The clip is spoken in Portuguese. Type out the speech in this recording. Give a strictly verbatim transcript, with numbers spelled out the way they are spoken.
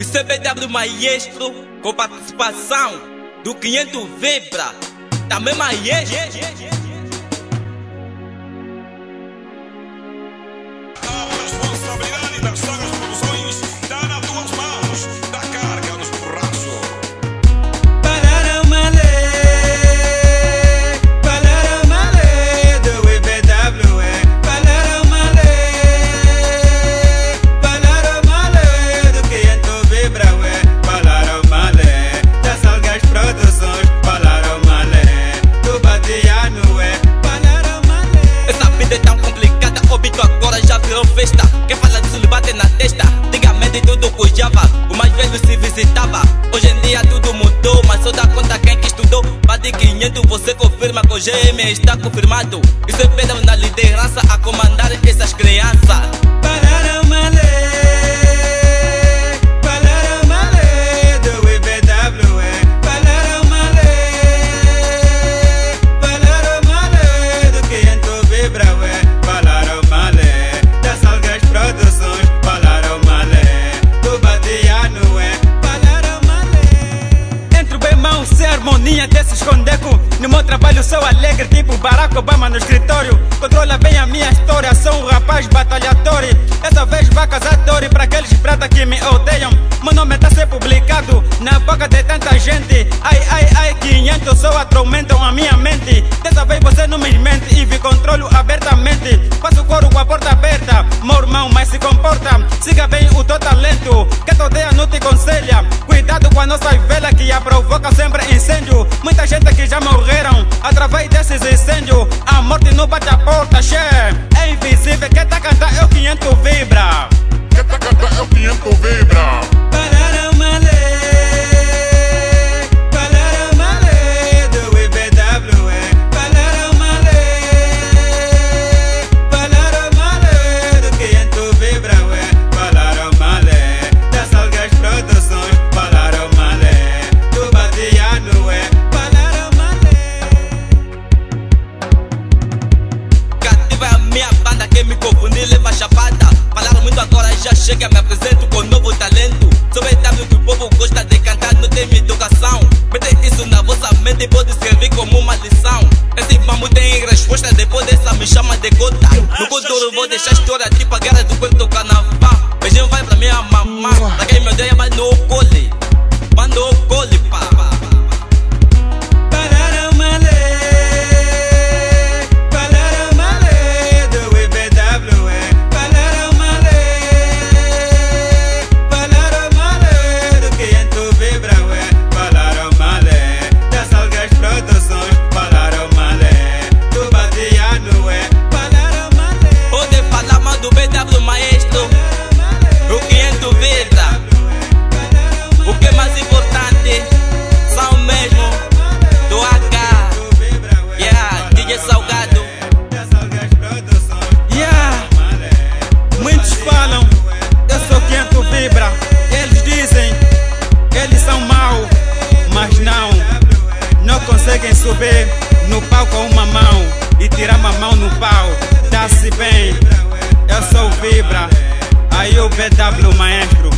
Isso é B W Maestro, com participação do quinhentos Vibra, também Maestro. A responsabilidade das Sagas Produções está nas tuas mãos, da carga nos braços. Falaram malê, falaram malê do I B W, falaram malê, falaram malê do quinhentos Vibra, falaram malê das Sagas Produções, falaram malê do Badiano, falaram malê. Essa vida é tão complicada, o bico agora já virou festa. Quem fala disso lhe bate na testa. Antigamente tudo cujava, o mais velho se visitava. Hoje em dia tudo mudou, mas só dá conta quem que estudou. Bate quinhentos, você confirma que o G M está confirmado. Isso é pedra na liderança a comandar essas crianças. Falaram malê, falaram malê do I B W, falaram malê, falaram malê do quinhentos Vibra, falaram malê das Sagas Produções, falaram malê do Badiano, falaram malê. Entre o bem mau sem harmonia desse escondeco. No meu trabalho sou alegre, tipo Barack Obama no escritório. Controla bem a minha história, sou um rapaz batalhador. Dessa vez vai casar Tori pra aqueles prata que me odeiam. Meu nome tá ser publicado na boca de tanta gente. Ai, ai, ai, quinhentos só atormentam a minha mente. Dessa vez você não me mente e me controlo abertamente. Faço coro com a porta aberta, meu irmão, mas se comporta. Siga bem o teu talento, que te odeia não te conselha. Cuidado com a nossa velha que a provoca sempre incêndio. Muita gente que já morreram através desses incêndios. A morte não bate a porta, che. É invisível, quem tá cantando é o quinhentos Vibra. Quem tá cantando é o quinhentos Vibra. Falaram malê, falaram malê do I B W, falaram malê, falaram malê do quinhentos Vibra, falaram malê das Sagas Produções, falaram malê do Badiano, falaram malê. Cativa a minha banda, quem me confundir leva chapada. Falaram muito agora, já chega, me apresento com novo talento. Sou B W que o povo gosta de cantar, não tem educação. Mete isso na vossa mente e pode servir como uma lição. Esse mambo tem resposta, depois dessa me chama de gota. No futuro vou deixar a história tipo a guerra do quarto carnaval. Beijinho vai pra minha mamã, pra quem me odeia vai no cole, vai no cole, pá. Falaram malê, falaram malê do I B W, falaram malê, falaram malê do quinhentos Vibra, falaram malê das Sagas Produções, falaram malê do Badiano, falaram malê. Pode falar mal do B W Maestro, o quinhentos Vibra. O que é mais importante são mesmo do H, yeah, D J Salgado. Yeah, muitos falam, eu sou quinhentos Vibra. Eles dizem, eles são maus, mas não, não conseguem subir no pau com uma mão e tirar uma mão no pau. Dá-se bem, eu sou o Vibra, aí o B W Maestro.